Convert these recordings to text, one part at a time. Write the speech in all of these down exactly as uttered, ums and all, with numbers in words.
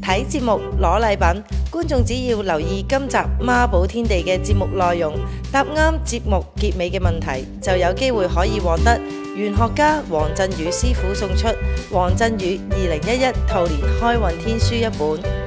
睇節目攞禮品，觀眾只要留意今集孖寶天地嘅節目內容，答啱節目結尾嘅問題，就有機會可以獲得玄學家黃振宇師傅送出《黃振宇二零一一兔年開運天書》一本。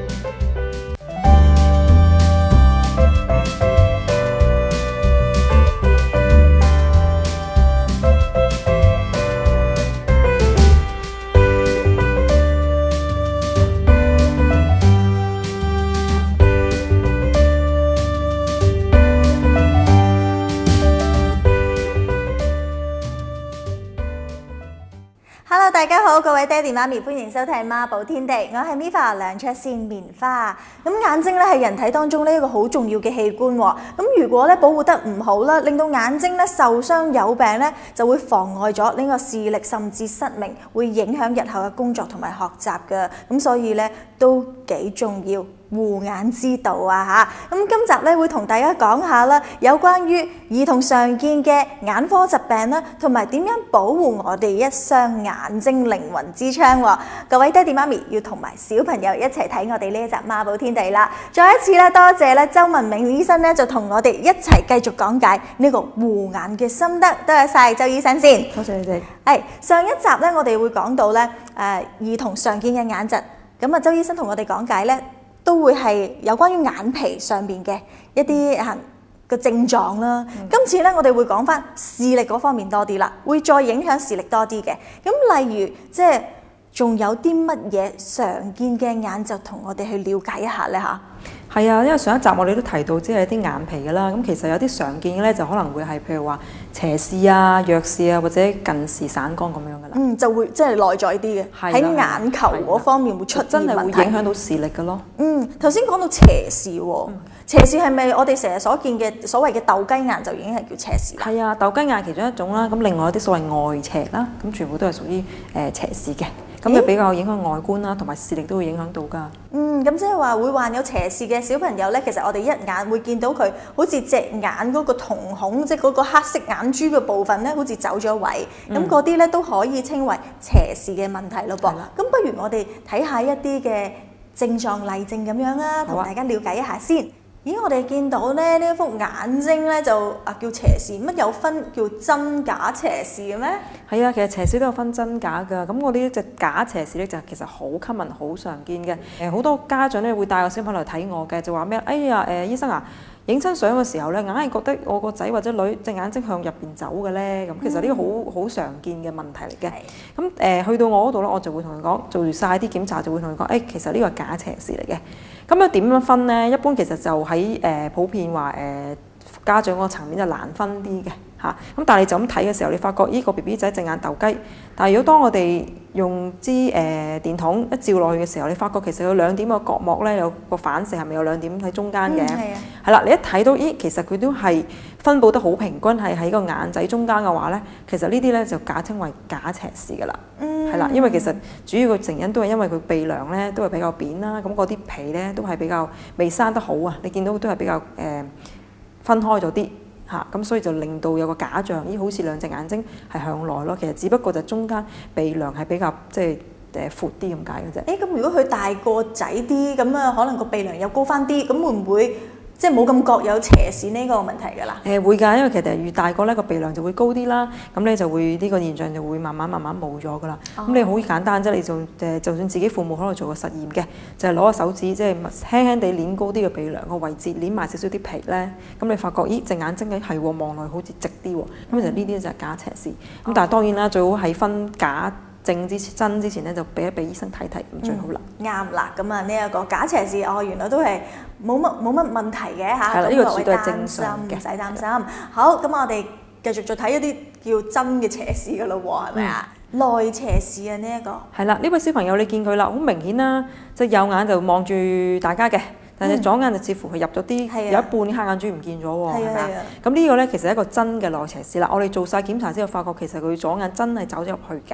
Hello， 大家好，各位爹哋媽咪，歡迎收睇孖寶天地，我係 Miva 梁卓善棉花。咁眼睛咧係人體當中呢一個好重要嘅器官喎。咁如果咧保護得唔好啦，令到眼睛咧受傷有病咧，就會妨礙咗呢個視力，甚至失明，會影響日後嘅工作同埋學習㗎。咁所以咧都幾重要。護眼之道啊嚇！咁今集咧會同大家講下啦，有關於兒童常見嘅眼科疾病啦，同埋點樣保護我哋一雙眼睛靈魂之窗喎。各位爹哋媽咪要同埋小朋友一齊睇我哋呢一集孖寶天地啦！再一次咧多謝咧周文明醫生咧就同我哋一齊繼續講解呢個護眼嘅心得，多謝晒周醫生先。 多謝你哋。 係上一集咧，我哋會講到咧誒兒童常見嘅眼疾，咁啊周醫生同我哋講解咧。都會係有關於眼皮上邊嘅一啲嚇個症狀啦。嗯、今次咧，我哋會講翻視力嗰方面多啲啦，會再影響視力多啲嘅。咁例如即係仲有啲乜嘢常見嘅眼疾，同我哋去了解一下咧嚇。 係啊，因為上一集我哋都提到，即係啲眼皮㗎啦。咁其實有啲常見嘅咧，就可能會係譬如話斜視啊、弱視啊，或者近視散光咁樣㗎啦。嗯， 就會即係內在啲嘅，喺眼球嗰方面會出現問題，真係會影響到視力㗎咯。 嗯，頭先講到斜視喎，嗯、斜視係咪我哋成日所見嘅所謂嘅鬥雞眼就已經係叫斜視啦？ 係啊，鬥雞眼其中一種啦。咁另外一啲所謂外斜啦，咁全部都係屬於誒斜視嘅。咁就比較影響外觀啦，同埋視力都會影響到㗎。 嗯，咁即係話會患有斜視嘅小朋友咧，其實我哋一眼會見到佢好似隻眼嗰個瞳孔，即係嗰個黑色眼珠嘅部分咧，好似走咗位。咁嗰啲咧都可以稱為斜視嘅問題咯噃。咁不如我哋睇下一啲嘅症狀例證咁樣啊，同大家了解一下先。咦，我哋見到咧呢一幅眼睛咧就啊叫斜視，乜有分叫真假斜視嘅咩？ 係啊，其實斜視都有分真假㗎。咁我呢隻假斜視咧就其實好 common 好常見嘅。誒好多家長咧會帶個小朋友嚟睇我嘅，就話咩？哎呀誒、呃、醫生啊，影親相嘅時候咧，硬係覺得我個仔或者女隻眼睛向入邊走嘅咧。咁其實呢個好好常見嘅問題嚟嘅。咁誒、呃、去到我嗰度咧，我就會同佢講，做完晒啲檢查就會同佢講，誒、哎、其實呢個係假斜視嚟嘅。咁樣點樣分呢？一般其實就喺誒、呃、普遍話誒、呃、家長嗰個層面就難分啲嘅嚇。咁但係你就咁睇嘅時候，你發覺依個 B B 仔隻眼鬥雞。但係如果當我哋用支誒、呃、電筒一照落去嘅時候，你發覺其實有兩點個角膜咧，有個反射係咪有兩點喺中間嘅？係啊。係啦，你一睇到，咦，其實佢都係分佈得好平均，係喺個眼仔中間嘅話咧，其實呢啲咧就假稱為假斜視㗎啦。嗯。係啦，因為其實主要嘅成因都係因為佢鼻梁咧都係比較扁啦，咁嗰啲皮咧都係比較未生得好啊。你見到都係比較誒、呃、分開咗啲。嚇咁、啊、所以就令到有個假象，咦好似兩隻眼睛係向內咯，其實只不過就中間鼻梁係比較即係誒闊啲咁解嘅啫。誒咁、欸、如果佢大個仔啲，咁啊可能個鼻梁又高翻啲，咁會唔會即係冇咁覺有斜視呢個問題㗎啦？誒、呃、會㗎，因為其實越大個咧個鼻梁就會高啲啦，咁你就會呢、呢個現象就會慢慢慢慢冇咗㗎啦。咁、哦、你好簡單啫，你就誒就算自己父母可能做個實驗嘅，就係攞個手指即係輕輕地捏高啲個鼻梁個位置，捏埋少少啲皮咧，咁你發覺咦隻眼睛係喎望落去好似直啲喎，咁就呢啲就係假斜視。咁、嗯、但係當然啦，最好係分假正之前真之前咧，就俾一俾醫生睇睇咁最好啦。啱啦、嗯，咁啊呢一個假斜視哦，原來都係冇乜冇乜問題嘅嚇。係啦，呢個絕對係正常嘅，唔使擔心。的好，咁我哋繼續再睇一啲叫真嘅斜視噶咯喎，係咪啊？內斜視啊呢一個。係啦，呢位小朋友你見佢啦，好明顯啦，即係右眼就望住大家嘅。但係左眼就似乎係入咗啲，嗯、有一半黑眼珠唔見咗喎，係咪啊？咁呢個咧其實係一個真嘅內斜視啦。我哋做晒檢查之後，發覺其實佢左眼真係走咗入去嘅。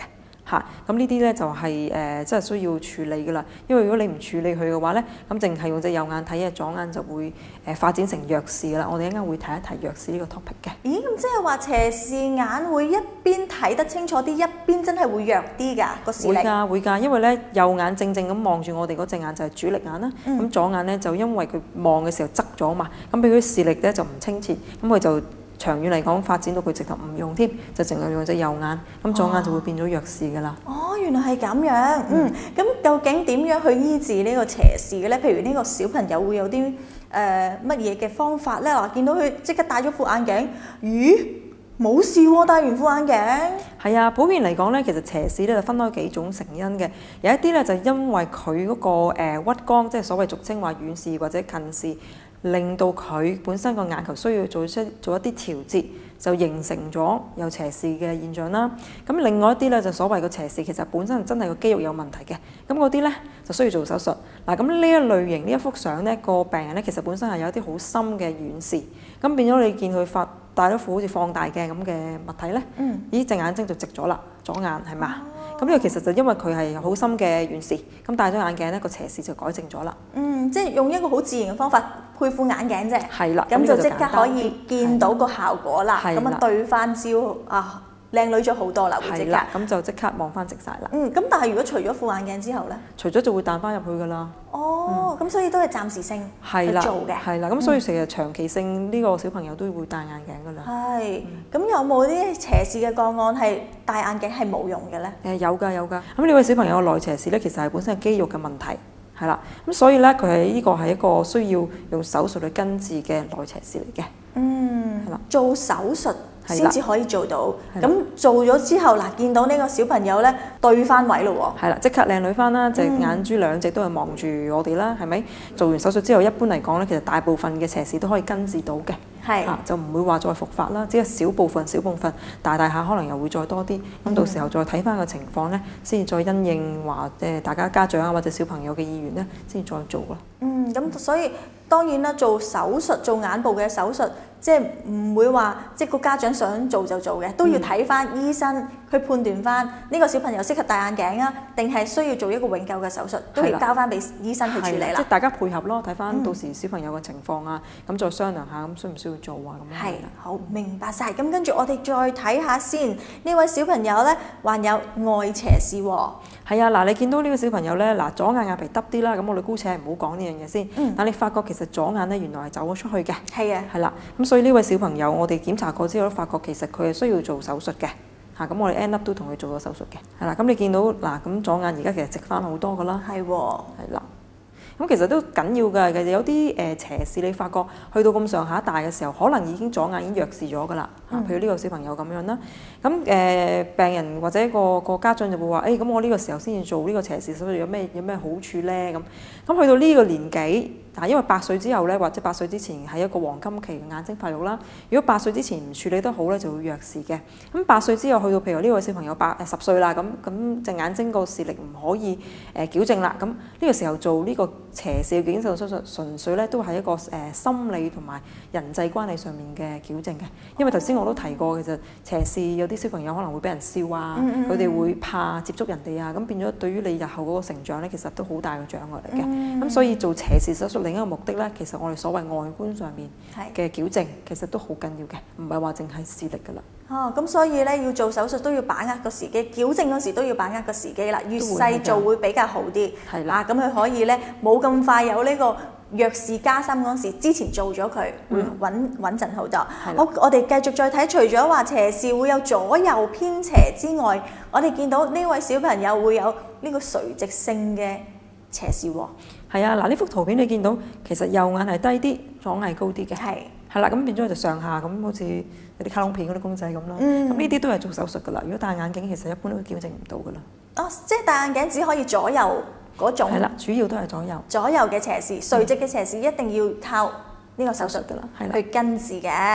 嚇，咁呢啲咧就係誒真係需要處理㗎啦。因為如果你唔處理佢嘅話咧，咁淨係用隻右眼睇嘅左眼就會誒發展成弱視㗎啦。我哋一陣間會提一提弱視呢個 topic 嘅。 咦，咁即係話斜視眼會一邊睇得清楚啲，一邊真係會弱啲㗎個視力？ 會㗎會㗎，因為咧右眼正正咁望住我哋嗰隻眼就係主力眼啦。咁、嗯、左眼咧就因為佢望嘅時候側咗嘛，咁俾佢視力咧就唔清澈，咁佢就長遠嚟講發展到佢直頭唔用添，就淨係用隻右眼，咁左眼就會變咗弱視㗎啦。 哦，原來係咁樣。嗯，咁、嗯、究竟點樣去醫治呢個斜視嘅咧？譬如呢個小朋友會有啲誒乜嘢嘅方法咧？嗱，見到佢即刻戴咗副眼鏡，咦，冇事喎，戴完副眼鏡。 係啊，普遍嚟講咧，其實斜視咧就分開幾種成因嘅，有一啲咧就因為佢嗰個誒屈光，即係所謂俗稱話遠視或者近視。令到佢本身個眼球需要做出做一啲調節，就形成咗有斜視嘅現象啦。咁另外一啲咧就所謂嘅斜視，其實本身真係個肌肉有問題嘅。咁嗰啲咧就需要做手術。嗱，咁呢一類型呢一幅相咧，個病人咧其實本身係有一啲好深嘅遠視，咁變咗你見佢發戴咗副好似放大鏡咁嘅物體咧，嗯，咦隻眼睛就直咗啦，左眼係嘛？咁呢個其實就因為佢係好深嘅遠視，咁戴咗眼鏡咧個斜視就改正咗啦。 嗯，即係用一個好自然嘅方法配副眼鏡啫。 係啦， 咁就即刻可以見到個效果啦。咁啊對翻焦啊，靚女咗好多啦，會即刻。 咁就即刻望翻直晒啦。 嗯，咁但係如果除咗副眼鏡之後咧？ 除咗就會彈翻入去噶啦。 哦，咁、嗯、所以都係暫時性去做嘅。 係啦，咁所以成日長期性呢個小朋友都會戴眼鏡噶啦。 係，咁、嗯、有冇啲斜視嘅個案係戴眼鏡係冇用嘅咧？ 誒有㗎有㗎。咁呢位小朋友嘅內斜視咧，其實係本身係肌肉嘅問題，係啦。咁所以咧，佢係呢個係一個需要用手術去根治嘅內斜視嚟嘅。 嗯， 係啦， 做手術先至可以做到。咁做咗之後，嗱，見到呢個小朋友咧對翻位咯喎。係啦，即刻靚女翻啦，隻眼珠兩隻都係望住我哋啦，係咪？做完手術之後，一般嚟講咧，其實大部分嘅斜視都可以根治到嘅。係啊，就唔會話再復發啦，只係少部分小部分，大大下可能又會再多啲。咁到時候再睇翻個情況咧，先至再因應話誒大家家長啊或者小朋友嘅意願咧，先至再做咯。 嗯，咁所以當然啦，做手術做眼部嘅手術，即係唔會話即係個家長想做就做嘅，都要睇翻醫生去判斷翻呢個小朋友適合戴眼鏡啊，定係需要做一個永久嘅手術，都要交翻俾醫生去處理啦。 即係大家配合咯，睇翻到時小朋友嘅情況啊，咁再商量下咁需唔需要做啊咁樣。 係，好明白晒。咁跟住我哋再睇下先，呢位小朋友咧患有外斜視喎。 係啊，嗱，你見到呢個小朋友咧，嗱，左眼眼皮耷啲啦，咁我哋姑且係唔好講呢樣嘢先。嗯。但你發覺其實左眼咧原來係走咗出去嘅。係啊。係啦，咁所以呢位小朋友我哋檢查過之後都發覺其實佢係需要做手術嘅。嚇，咁我哋 end up 都同佢做咗手術嘅。係啦，咁你見到嗱，咁左眼而家其實直翻好多噶啦。係喎。係啦。咁其實都緊要㗎，其實有啲誒斜視，你發覺去到咁上下大嘅時候，可能已經左眼已經弱視咗㗎啦。嗯、譬如呢個小朋友咁樣啦，咁誒、呃、病人或者個個家長就會話：誒、欸、咁我呢個時候先至做呢個斜視手術有咩有咩好處咧？咁咁去到呢個年紀，但因為八歲之後咧，或者八歲之前係一個黃金期嘅眼睛發育啦。如果八歲之前唔處理得好咧，就會弱視嘅。咁八歲之後去到譬如呢個小朋友八誒十歲啦，咁咁隻眼睛個視力唔可以誒、呃、矯正啦。咁呢個時候做呢個斜視嘅矯正手術，純粹咧都係一個誒、呃、心理同埋人際關係上面嘅矯正嘅。因為頭先我都提過，其實斜視有啲小朋友可能會俾人笑啊，佢哋、嗯、會怕接觸人哋啊，咁變咗對於你日後嗰個成長咧，其實都好大嘅障礙嚟嘅。咁、嗯、所以做斜視手術另一個目的咧，其實我哋所謂外觀上面嘅矯正，其實都好緊要嘅，唔係話淨係視力噶啦。 哦，咁所以咧要做手術都要把握個時機，矯正嗰時都要把握個時機啦。越細做會比較好啲。係啦，咁佢可以咧冇咁快有呢個弱視加深嗰時，之前做咗佢會穩穩陣好多。好，我哋繼續再睇，除咗話斜視會有左右偏斜之外，我哋見到呢位小朋友會有呢個垂直性嘅斜視喎。 係啊，嗱呢幅圖片你見到其實右眼係低啲，左眼係高啲嘅。係。係啦，咁變咗就上下咁，好似有啲卡通片嗰啲公仔咁啦。咁呢啲都係做手術噶啦。如果戴眼鏡，其實一般都矯正唔到噶啦。 哦，即係戴眼鏡只可以左右嗰種。 係啦，主要都係左右。 左右嘅斜視，垂直嘅斜視一定要靠呢個手術噶啦，去根治嘅。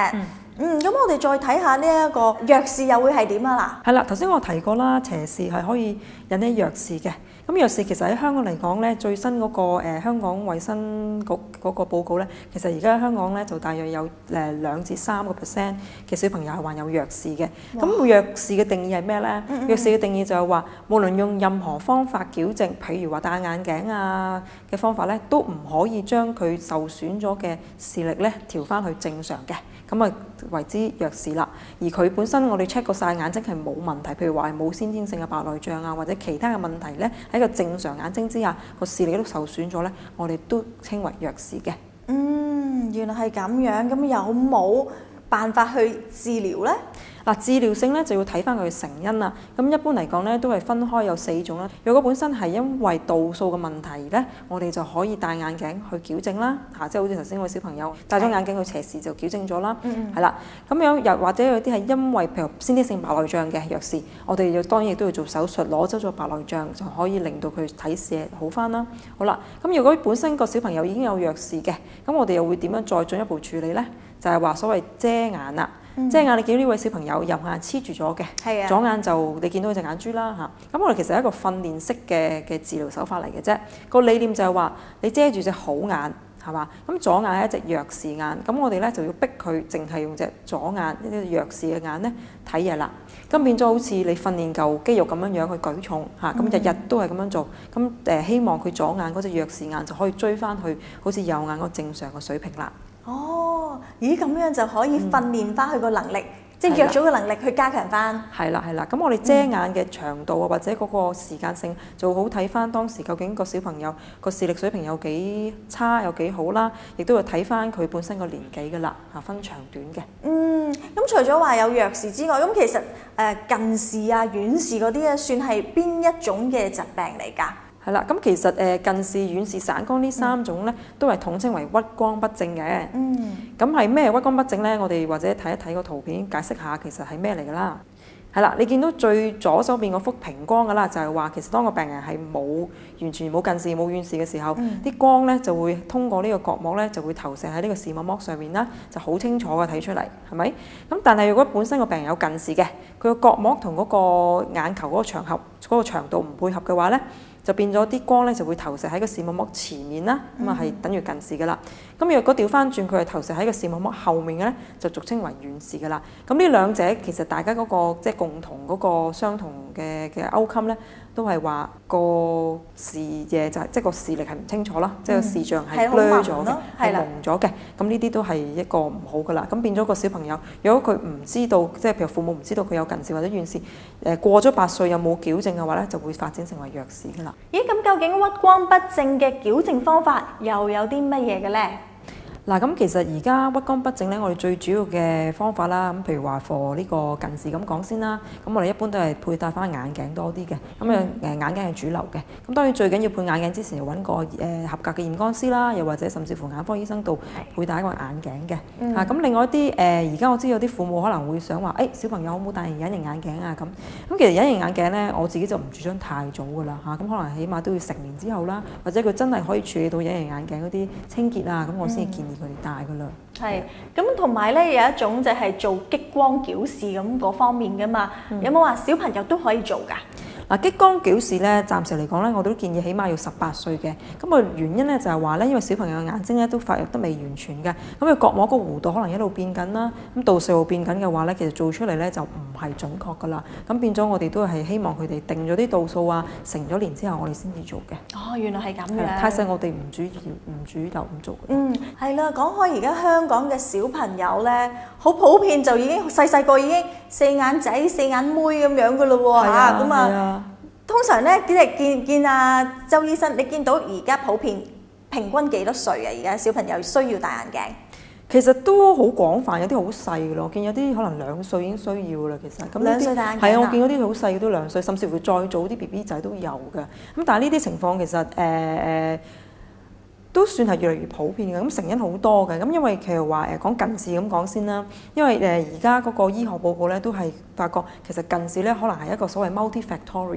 嗯，咁我哋再睇下呢一個弱視又會係點啊嗱？係啦，頭先我提過啦，斜視係可以引起弱視嘅。咁弱視其實喺香港嚟講咧，最新嗰、那個、呃、香港衛生局嗰個報告咧，其實而家香港咧就大約有誒兩至三個 percent 嘅小朋友係患有弱視嘅。咁弱視嘅定義係咩咧？嗯嗯弱視嘅定義就係話，無論用任何方法矯正，譬如話戴眼鏡啊嘅方法咧，都唔可以將佢受損咗嘅視力咧調翻去正常嘅。咁啊為之弱視啦，而佢本身我哋 check 過晒眼睛係冇問題，譬如話係冇先天性嘅白內障啊，或者其他嘅問題咧，喺個正常眼睛之下個視力都受損咗咧，我哋都稱為弱視嘅。 嗯，原來係咁樣，咁有冇辦法去治療咧？ 嗱，治療性咧就要睇翻佢嘅成因啦。咁一般嚟講咧，都係分開有四種啦。如果本身係因為度數嘅問題咧，我哋就可以戴眼鏡去矯正啦。嚇，即係好似頭先嗰位小朋友戴咗眼鏡，佢斜視就矯正咗啦。嗯係啦，咁樣又或者有啲係因為譬如先天性白內障嘅弱視，我哋又當然亦都要做手術攞走咗白內障，就可以令到佢睇視好翻啦。好啦，咁如果本身個小朋友已經有弱視嘅，咁我哋又會點樣再進一步處理咧？就係話所謂遮眼啦。遮眼，你見到呢位小朋友右眼黐住咗嘅，左眼就你見到佢隻眼珠啦嚇。咁我哋其實係一個訓練式嘅嘅治療手法嚟嘅啫。個理念就係話你遮住隻好眼係嘛，咁左眼係一隻弱視眼，咁我哋咧就要逼佢淨係用隻左眼一啲弱視嘅眼咧睇嘢啦。咁變咗好似你訓練嚿肌肉咁樣樣去舉重嚇，咁日日都係咁樣做，咁誒希望佢左眼嗰隻弱視眼就可以追翻去好似右眼嗰個正常嘅水平啦。 哦，咦，咁樣就可以訓練翻佢個能力，嗯、即係弱咗嘅能力去加強翻。 係啦係啦，咁我哋遮眼嘅長度啊，或者嗰個時間性，就好睇翻當時究竟個小朋友個視力水平有幾差有幾好啦，亦都要睇翻佢本身個年紀噶啦，嚇分長短嘅。 嗯，咁除咗話有弱視之外，咁其實誒、呃、近視啊、遠視嗰啲咧，算係邊一種嘅疾病嚟㗎？ 係啦，咁其實誒近視、遠視、散光呢三種咧，都係統稱為屈光不正嘅。嗯。咁係咩屈光不正咧？我哋或者睇一睇個圖片，解釋下其實係咩嚟㗎啦。係啦，你見到最左手邊嗰幅平光㗎啦，就係話其實當個病人係冇完全冇近視、冇遠視嘅時候，啲、嗯、光咧就會通過呢個角膜咧，就會投射喺呢個視網膜上面啦，就好清楚嘅睇出嚟，係咪？咁但係如果本身個病人有近視嘅，佢個角膜同嗰個眼球嗰個長合嗰、嗰個長度唔配合嘅話咧，就變咗啲光咧就會投射喺個視網膜前面啦，咁啊係等於近視㗎啦。咁若果調翻轉佢係投射喺個視網膜後面嘅咧，就俗稱為遠視㗎啦。咁呢兩者其實大家嗰、嗰個即係共同嗰個相同嘅嘅 outcome 咧，都係話個視野就係、是、即係個視力係唔清楚啦，嗯、即係個視像係 blur 咗嘅，係蒙咗嘅。咁呢啲都係一個唔好㗎啦。咁變咗個小朋友，如果佢唔知道，即係譬如父母唔知道佢有近視或者遠視，誒過咗八歲有冇矯正嘅話咧，就會發展成為弱視㗎啦。 咦，咁究竟屈光不正嘅矯正方法又有啲乜嘢嘅咧？ 嗱，咁其實而家屈光不正咧，我哋最主要嘅方法啦，咁譬如話 for 呢個近視咁講先啦，咁我哋一般都係佩戴翻眼鏡多啲嘅，咁啊誒眼鏡係主流嘅，咁當然最緊要配眼鏡之前要揾個誒合格嘅驗光師啦，又或者甚至乎眼科醫生度佩戴一個眼鏡嘅，嗯、啊咁另外一啲誒而家我知有啲父母可能會想話，誒、欸、小朋友好唔好戴隱形眼鏡啊咁，咁其實隱形眼鏡咧我自己就唔主張太早噶啦嚇，咁可能起碼都要成年之後啦，或者佢真係可以處理到隱形眼鏡嗰啲清潔啊，咁我先建議佢哋戴噶啦。 係，咁同埋咧有一種就係做激光矯視咁嗰方面噶嘛，嗯、有冇話小朋友都可以做㗎？ 嗱，激光矯視咧，暫時嚟講咧，我都建議起碼要十八歲嘅。咁個原因咧就係話咧，因為小朋友嘅眼睛咧都發育得未完全嘅，咁佢角膜個弧度可能一路變緊啦，咁度數變緊嘅話咧，其實做出嚟咧就唔係準確噶啦。咁變咗我哋都係希望佢哋定咗啲度數啊，成咗年之後我哋先至做嘅。 哦，原來係咁嘅。 太細我哋唔主要唔主流咁做。 嗯，係啦，講開而家香港嘅小朋友咧，好普遍就已經細細個已經四眼仔、四眼妹咁樣噶咯喎嚇，咁啊。通常咧，即係見見阿周醫生，你見到而家普遍平均幾多歲啊？而家小朋友需要戴眼鏡？ 其實都好廣泛，有啲好細嘅咯。我見有啲可能兩歲已經需要啦。其實咁兩歲戴眼鏡係啊，我見嗰啲好細嘅都兩歲，甚至乎再早啲 B B 仔都有嘅。咁但係呢啲情況其實誒誒、呃、都算係越嚟越普遍嘅。咁成因好多嘅。咁因為其實話誒講近視咁講先啦。因為誒而家嗰個醫學報告咧都係發覺其實近視咧可能係一個所謂 multifactorial 嘅。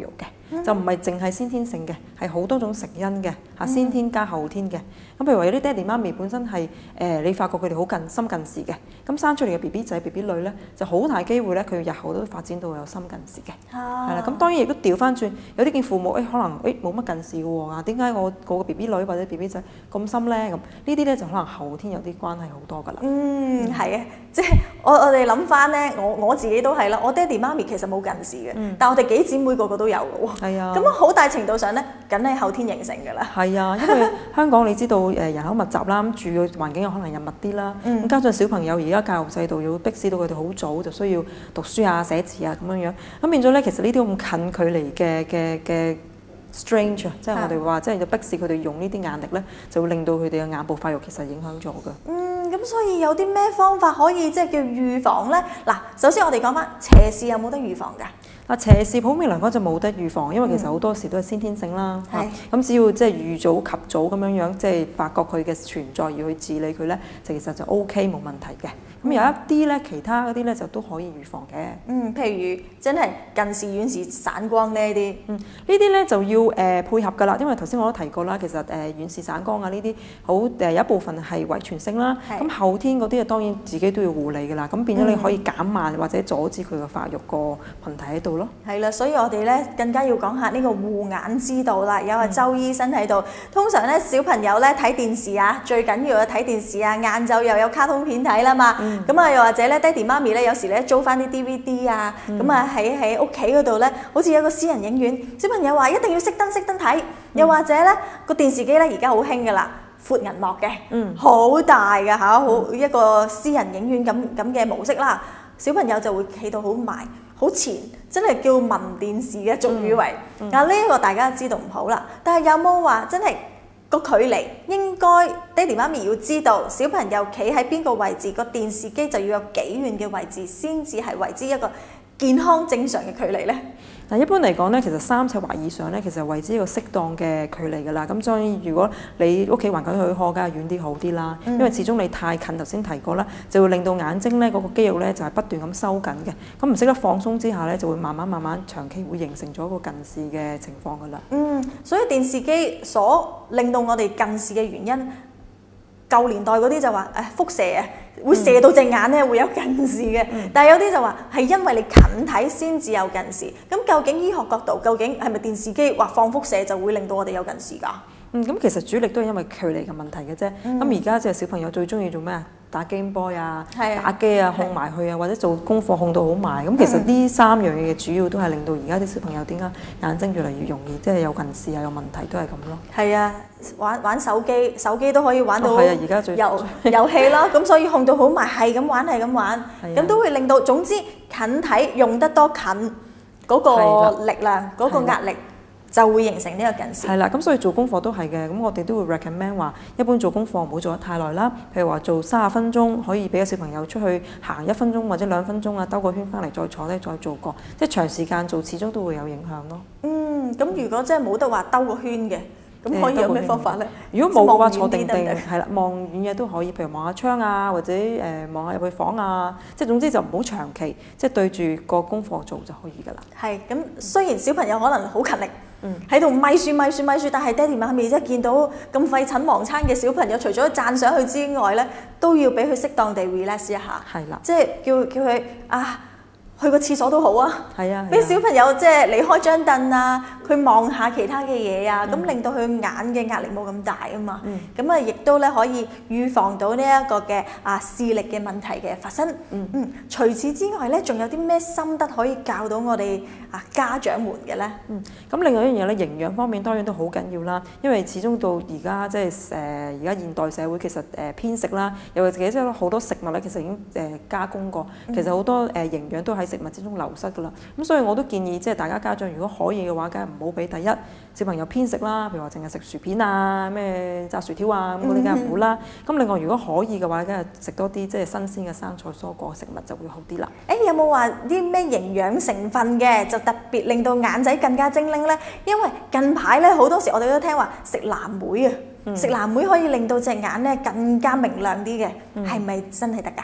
嘅，就唔係淨係先天性嘅，係好多種成因嘅嚇，先天加後天嘅。咁譬如話有啲爹哋媽咪本身係誒、呃，你發覺佢哋好近深近視嘅，咁生出嚟嘅 B B 仔 B B 女咧，就好大機會咧，佢日後都發展到有深近視嘅，係啦、啊。咁當然亦都調翻轉，有啲見父母誒、哎、可能誒冇乜近視嘅喎，啊點解我個 B B 女或者 B B 仔咁深咧？咁呢啲咧就可能後天有啲關係好多㗎啦。 嗯，係啊，即係我我哋諗翻咧，我我自己都係啦，我爹哋媽咪其實冇近視嘅，嗯、但係我哋幾姊妹個個都有嘅喎。係啊，咁好大程度上咧，梗係後天形成㗎啦。係啊，因為香港你知道誒人口密集啦，咁住嘅環境又可能又密啲啦，咁、嗯、加上小朋友而家教育制度要逼使到佢哋好早就需要讀書啊、寫字啊咁樣樣，咁變咗咧，其實呢啲咁近距離嘅嘅嘅 strange 啊，即係我哋話，即係就逼使佢哋用呢啲眼力咧，就會令到佢哋嘅眼部發育其實影響咗㗎。 嗯，咁所以有啲咩方法可以即係叫預防咧？嗱，首先我哋講翻斜視有冇得預防㗎？ 嗱，斜視普遍嚟講就冇得預防，因為其實好多時都係先天性啦。係、嗯。咁、啊、只要即係預早及早咁樣樣，即係發覺佢嘅存在而去治理佢咧，就其實就 O K 冇問題嘅。咁、嗯、有一啲咧，其他嗰啲咧就都可以預防嘅。 嗯，譬如真係近視、遠視、散光呢啲。 嗯，呢啲咧就要誒、呃、配合㗎啦，因為頭先我都提過啦，其實誒、呃、遠視、散光啊呢啲好誒有一部分係遺傳性啦。咁後天嗰啲啊當然自己都要護理㗎啦。咁變咗你可以減慢或者阻止佢嘅發育個問題喺度咯。 係啦，所以我哋咧更加要講下呢個護眼之道啦。有阿周醫生喺度，通常咧小朋友咧睇電視啊，最緊要嘅睇電視啊，晏晝又有卡通片睇啦嘛。咁啊、嗯，又或者咧爹哋媽咪咧有時咧租翻啲 D V D 啊，咁啊喺喺屋企嗰度咧，好似有個私人影院，小朋友話一定要熄燈熄燈睇，又或者咧個電視機咧而家好興㗎啦，闊銀幕嘅，嗯，好大㗎嚇，好一個私人影院咁咁嘅模式啦，小朋友就會企到好埋。好前，真係叫文電視嘅俗語為。嗱呢一個大家都知道唔好啦，但係有冇話真係個距離應該爹哋媽咪要知道小朋友企喺邊個位置，個電視機就要有幾遠嘅位置先至係為之一個健康正常嘅距離呢？ 嗱，一般嚟講咧，其實三尺或以上咧，其實為之一個適當嘅距離㗎啦。咁所以如果你屋企環境許可，梗係遠啲好啲啦。嗯、因為始終你太近，頭先提過啦，就會令到眼睛咧嗰個肌肉咧就係不斷咁收緊嘅。咁唔識得放鬆之下咧，就會慢慢慢慢長期會形成咗一個近視嘅情況㗎啦。嗯， 所以電視機所令到我哋近視嘅原因，舊年代嗰啲就話誒輻射啊。會射到隻眼咧，會有近視嘅。嗯、但係有啲就話係因為你近睇先至有近視。咁究竟醫學角度，究竟係咪電視機或放輻射就會令到我哋有近視㗎？ 嗯，咁其實主力都係因為距離嘅問題嘅啫。咁而家即係小朋友最中意做咩啊？打 Game Boy 啊，的打機啊，控埋去啊，或者做功課控到好埋。咁、嗯、其實呢三樣嘢主要都係令到而家啲小朋友點解眼睛越嚟越容易即係有近視啊，有問題都係咁咯。係啊， 玩玩手機，手機都可以玩到係啊，而家最遊遊戲咯。咁所以控到好埋，係咁玩係咁玩，咁的都會令到總之近睇用得多近嗰個力量嗰個壓力。就會形成呢個近視。 係啦，咁所以做功課都係嘅。咁我哋都會 recommend 話，一般做功課唔好做得太耐啦。譬如話做三十分鐘，可以俾個小朋友出去行一分鐘或者兩分鐘啊，兜個圈翻嚟再坐低再做過。即係長時間做，始終都會有影響咯。 嗯，咁如果真係冇得話兜個圈嘅，咁可以有咩方法咧？ 如果冇嘅話，坐定定係啦，望遠嘢都可以，譬如望下窗啊，或者誒望下入去房啊。即係總之就唔好長期即係對住個功課做就可以㗎啦。 係咁，雖然小朋友可能好勤力。喺度咪書咪書咪書，但係爹哋媽咪一見到咁廢寢忘餐嘅小朋友，除咗讚賞佢之外咧，都要俾佢適當地 relax 一下。係啦，即係叫叫佢啊去個廁所都好啊。係啊，俾小朋友即係離開張凳啊，佢望下其他嘅嘢啊，咁、嗯、令到佢眼嘅壓力冇咁大啊嘛。咁啊、嗯，亦都咧可以預防到呢一個嘅啊視力嘅問題嘅發生。嗯嗯，除此之外咧，仲有啲咩心得可以教到我哋啊家長們嘅咧？嗯，咁另外一樣嘢咧，營養方面當然都好緊要啦，因為始終到而家即係誒而家現代社會其實誒、呃、偏食啦，又或者即係好多食物咧，其實已經誒、呃、加工過，其實好多誒、呃、營養都喺食物之中流失㗎啦。咁所以我都建議即係大家家長如果可以嘅話，梗係唔好俾第一小朋友偏食啦，譬如話淨係食薯片啊、咩炸薯條啊咁嗰啲梗係唔好啦。咁、嗯、另外如果可以嘅話，梗係食多啲即係新鮮嘅生菜蔬果食物就會好啲啦。誒、欸、有冇話啲咩營養成分嘅就特別令到眼仔更加精靈咧？因為近排咧好多時我哋都聽話食藍莓啊，嗯、食藍莓可以令到隻眼咧更加明亮啲嘅，係咪、嗯、真係得㗎？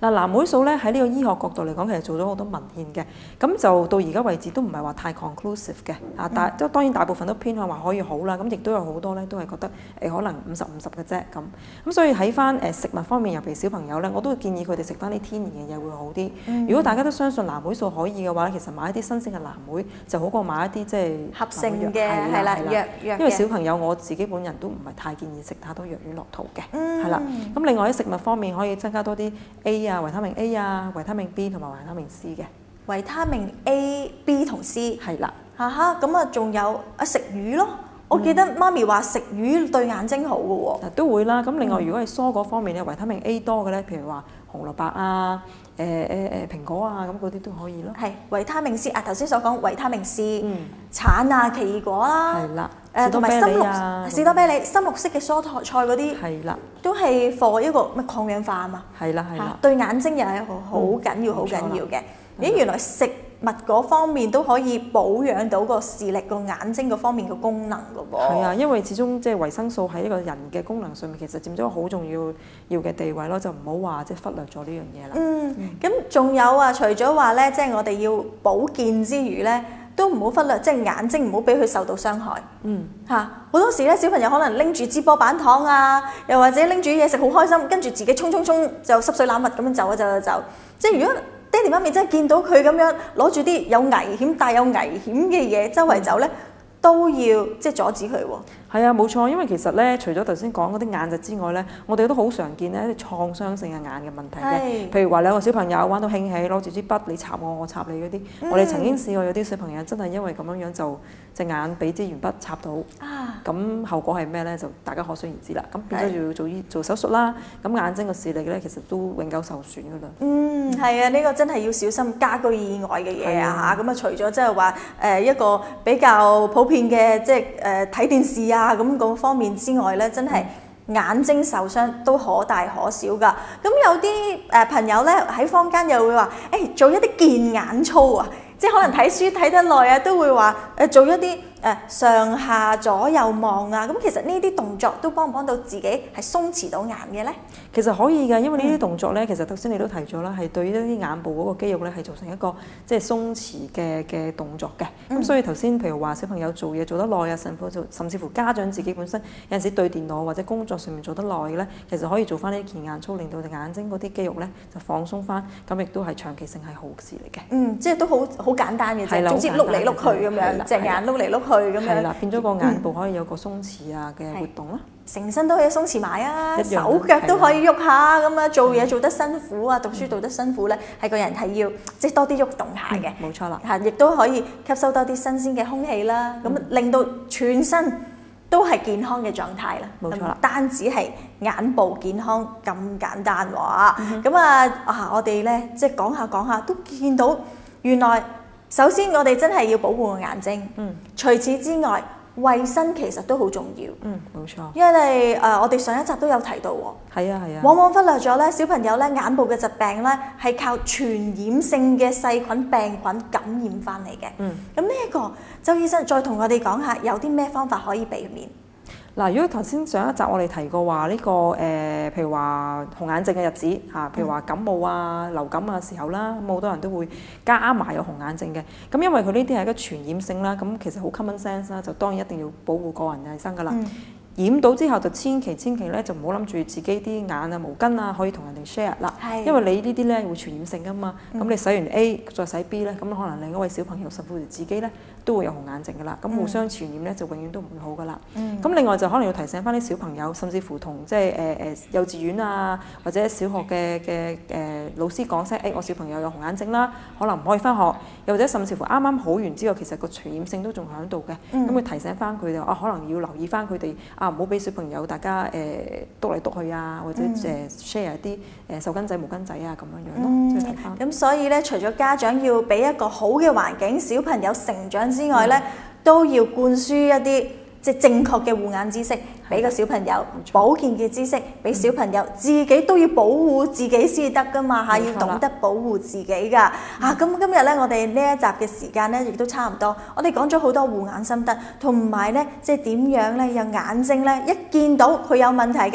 嗱，藍莓素咧喺呢個醫學角度嚟講，其實做咗好多文獻嘅，咁就到而家為止都唔係話太 conclusive 嘅，啊，但都當然大部分都偏向話可以好啦，咁亦都有好多咧都係覺得誒可能五十五十嘅啫咁，咁所以喺翻誒食物方面，尤其小朋友咧，我都會建議佢哋食翻啲天然嘅嘢會好啲。嗯、如果大家都相信藍莓素可以嘅話咧，其實買一啲新鮮嘅藍莓就好過買一啲即係合成嘅係啦藥藥。 因為小朋友我自己本人都唔係太建議食太多藥丸落肚嘅，係啦、嗯。咁另外喺食物方面可以增加多啲 A 啊、維他命 A 啊、維他命 B 同埋維他命 C 嘅。 維他命 A、B 同 C 係啦。 哈哈，咁啊仲有啊食魚咯。我記得媽咪話食魚對眼睛好嘅喎、 嗯。都會啦。咁另外如果係蔬果方面咧，維他命 A 多嘅咧，譬如話紅蘿蔔啊、誒誒誒蘋果啊，咁嗰啲都可以咯。 係維他命 C 啊，頭先所講維他命 C， 嗯， 橙啊、奇異果啦， 係啦， 誒同埋深綠士多啤梨、深綠色嘅蔬菜嗰啲， 係啦， 都係 for 一個咩抗氧化啊嘛。 係啦係啦， 對眼睛又係好好緊要、好緊要嘅。咦，原來食物嗰方面都可以保養到個視力、個眼睛嗰方面嘅功能㗎喎。係啊，因為始終即係維生素喺一個人嘅功能上面，其實佔咗好重要要嘅地位咯，就唔好話即係忽略咗呢樣嘢啦。 嗯，咁仲有啊，除咗話咧，即係我哋要保健之餘咧，都唔好忽略，即係眼睛唔好俾佢受到傷害。嗯，嚇好多時咧，小朋友可能拎住支波板糖啊，又或者拎住嘢食好開心，跟住自己衝衝衝就濕水攬物咁樣走啊走啊走。即係如果爹哋媽咪真係見到佢咁樣攞住啲有危險、帶有危險嘅嘢周圍走咧，都要即係阻止佢喎。 係啊，冇錯，因為其實咧，除咗頭先講嗰啲眼疾之外咧，我哋都好常見咧啲創傷性嘅眼嘅問題嘅。譬如話兩個小朋友玩到興起，攞住支筆你插我，我插你嗰啲，嗯、我哋曾經試過有啲小朋友真係因為咁樣樣就隻眼俾支鉛筆插到，咁、啊、後果係咩咧？就大家可想而知啦。咁變咗要做做手術啦，咁眼睛嘅視力咧其實都永久受損㗎啦。嗯， 係啊，呢、呢個真係要小心家居意外嘅嘢啊嚇。咁啊，除咗即係話誒一個比較普遍嘅即係誒睇電視啊。啊咁嗰方面之外咧，真係眼睛受傷都可大可小噶。咁有啲誒朋友咧喺坊間又會話，誒、欸、做一啲健眼操啊，即係可能睇書睇得耐啊，都會話誒做一啲誒上下左右望啊。咁其實呢啲動作都幫唔幫到自己係鬆弛到眼嘅咧？ 其實可以㗎，因為呢啲動作咧，其實頭先你都提咗啦，係對於一啲眼部嗰個肌肉咧係造成一個即係鬆弛嘅嘅動作嘅。咁、嗯、所以頭先譬如話小朋友做嘢做得耐啊，甚至甚至乎家長自己本身有陣時對電腦或者工作上面做得耐嘅咧，其實可以做翻呢啲健眼操，令到隻眼睛嗰啲肌肉咧就放鬆翻，咁亦都係長期性係好事嚟嘅。嗯， 即係都好好簡單嘅啫，總之碌嚟碌去咁樣，隻眼碌嚟碌去咁樣。 係啦，變咗個眼部可以有個鬆弛啊嘅活動啦。 成身都可以鬆弛埋啊，手腳都可以喐下咁啊！做嘢做得辛苦啊，讀書讀得辛苦咧，係個人係要即係多啲喐動下嘅。 冇錯啦， 嚇，亦都可以吸收多啲新鮮嘅空氣啦，咁令到全身都係健康嘅狀態啦。 冇錯啦， 單止係眼部健康咁簡單喎。咁啊啊，我哋咧即係講下講下都見到，原來首先我哋真係要保護個眼睛。嗯，除此之外，衛生其實都好重要， 嗯，冇錯。 因為誒、呃，我哋上一集都有提到喎， 係啊係啊， 往往忽略咗咧，小朋友咧眼部嘅疾病咧係靠傳染性嘅細菌病菌感染翻嚟嘅。嗯，咁呢一個周醫生再同我哋講下，有啲咩方法可以避免？ 嗱，如果頭先上一集我哋提過話呢、這個誒、呃，譬如話紅眼症嘅日子嚇，譬如話感冒啊、流感啊時候啦，咁好多人都會加埋有紅眼症嘅。咁因為佢呢啲係一個傳染性啦，咁其實好 common sense 啦，就當然一定要保護個人衞生噶啦。嗯、染到之後就千祈千祈咧就唔好諗住自己啲眼啊毛巾啊可以同人哋 share 啦，是因為你呢啲咧會傳染性噶嘛。咁、嗯、你洗完 A 再洗 B 咧，咁可能另一位小朋友甚至乎自己咧都會有紅眼症噶啦。咁互相傳染咧就永遠都唔會好噶啦。咁、嗯、另外就可能要提醒翻啲小朋友，甚至乎同即係誒誒幼稚園啊或者小學嘅嘅誒老師講聲，誒、欸、我小朋友有紅眼症啦，可能唔可以翻學，又或者甚至乎啱啱好完之後，其實個傳染性都仲喺度嘅。咁佢、嗯、提醒翻佢哋啊，可能要留意翻佢哋啊，唔好俾小朋友大家誒篤嚟篤去啊，或者誒 share 啲誒手巾仔毛巾仔啊咁樣樣咯。即係睇翻。咁所以咧，除咗家長要俾一個好嘅環境，小朋友成長之外咧，嗯、都要灌輸一啲即係正確嘅護眼知識，俾個小朋友保健嘅知識，俾小朋友自己都要保護自己先得噶嘛嚇，要懂得保護自己噶啊！咁今日咧，我哋呢一集嘅時間咧，亦都差唔多。我哋講咗好多護眼心得，同埋咧，即係點樣咧，有眼睛咧，一見到佢有問題嘅，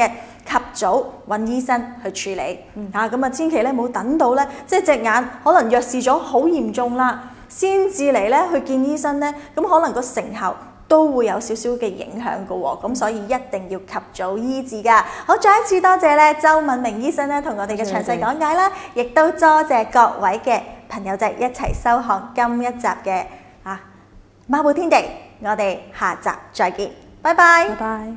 及早揾醫生去處理。嗯、啊，咁啊千祈咧冇等到咧，即係隻眼可能弱視咗好嚴重啦，先至嚟咧去見醫生咧，咁可能個成效都會有少少嘅影響嘅喎，咁所以一定要及早醫治㗎。好，再一次多謝咧周敏明醫生咧同我哋嘅詳細講解啦，亦都多謝各位嘅朋友仔一齊收看今一集嘅啊孖寶天地，我哋下集再見，拜拜。 拜拜。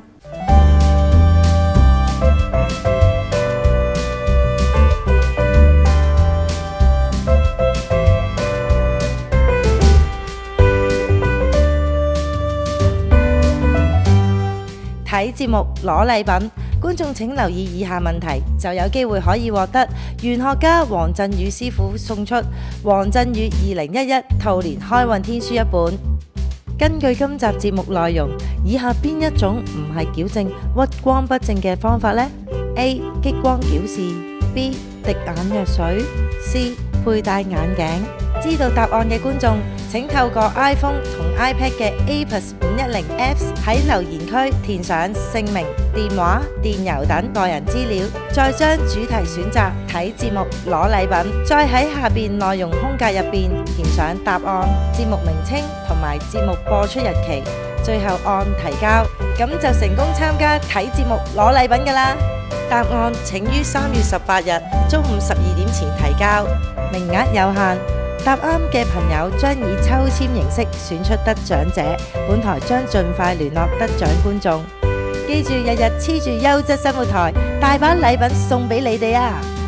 睇節目攞禮品，觀眾請留意以下問題，就有機會可以獲得玄學家黃振宇師傅送出《黃振宇二零一一兔年開運天書》一本。根據今集節目內容，以下邊一種唔係矯正屈光不正嘅方法呢？ A. 激光矯視 B. 滴眼藥水 C. 佩戴眼鏡。知道答案嘅觀眾，請透過 iPhone 同 iPad 嘅 A P S 五一零 Apps 喺留言區填上姓名、電話、電郵等個人資料，再將主題選擇睇節目攞禮品，再喺下邊內容空格入邊填上答案、節目名稱同埋節目播出日期，最後按提交，咁就成功參加睇節目攞禮品㗎啦！答案請於三月十八日中午十二點前提交，名額有限。答啱嘅朋友將以抽籤形式選出得獎者，本台將盡快聯絡得獎觀眾。記住日日黐住優質生活台，大把禮品送俾你哋啊！